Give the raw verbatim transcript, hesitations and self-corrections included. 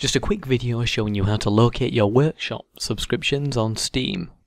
Just a quick video showing you how to locate your WorkShop subscriptions on Steam.